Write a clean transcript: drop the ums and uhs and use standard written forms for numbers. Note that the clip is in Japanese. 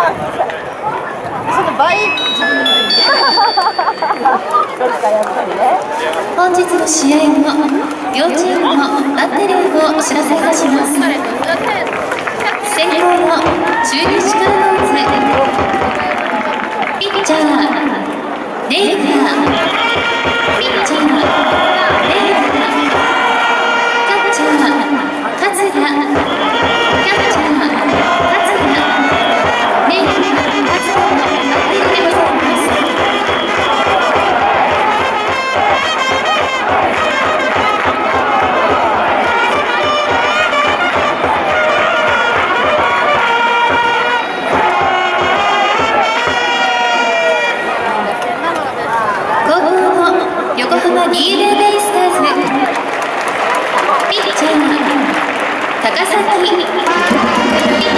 その倍自分で見てどっかやっぱりね。 本日の試合後、両チームのバッテリーをお知らせいたします。先攻の中日クラウンズ、ピッチャーレイガー、ピッチャーレイガー、キャッチャー勝田、キャッチャー勝田、レイガー、勝田のバッテリーでございます。横浜 DNA ベイスターズ、ピッチャー高崎、ピッチャー